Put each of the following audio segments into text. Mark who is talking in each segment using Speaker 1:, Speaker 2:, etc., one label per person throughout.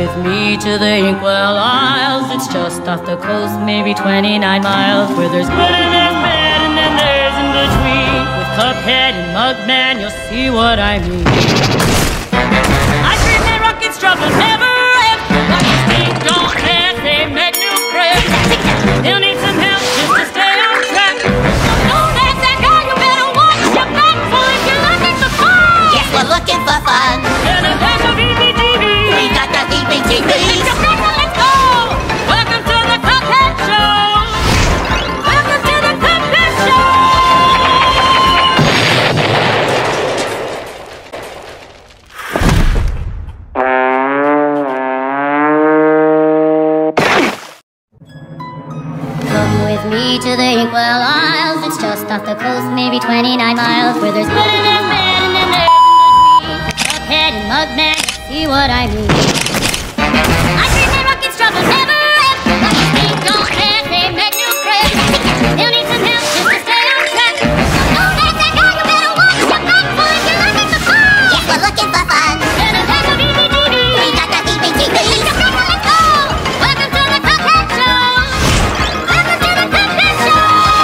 Speaker 1: with me to the Inkwell Isles. It's just off the coast, maybe 29 miles, where there's good and there's bad, and then there's in between. With Cuphead and Mugman, you'll see what I mean. Ice cream and rockets trouble never end. Rockets think don't pass, they make new friends. They'll need some help just to stay on track. Don't ask that guy, you better watch your back. So if you're looking for fun,
Speaker 2: Yes, we're looking for fun.
Speaker 1: then a dash of EBTV.
Speaker 2: We got the EBTV.
Speaker 1: Let's go! Welcome to the Cuphead Show! Welcome to the Cuphead Show! Come with me to the Inkwell Isles. It's just off the coast, maybe 29 miles, where there's good and there's bad, and then there's in between. Cuphead and Mugman, see what I mean. Ice cream and rockets trouble never end. Rockets think don't pass, they make new friends. They'll need some help just to stay on track. Don't ask that guy, you better watch your back. So if you're looking for fun,
Speaker 2: Yes, we're looking for fun.
Speaker 1: then a dash of EBTV.
Speaker 2: We got the EBTV.
Speaker 1: Let's go! Welcome to the Cuphead Show! Welcome to the Cuphead Show!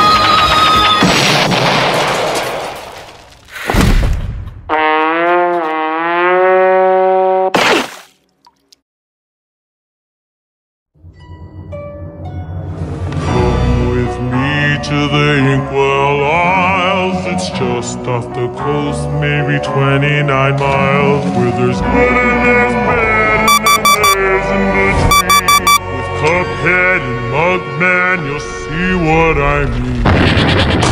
Speaker 3: Come with me to the Inkwell Isles. It's just off the coast, maybe 29 miles, where there's good and there's bad, and then there's in between. With Cuphead and Mugman, you'll see what I mean.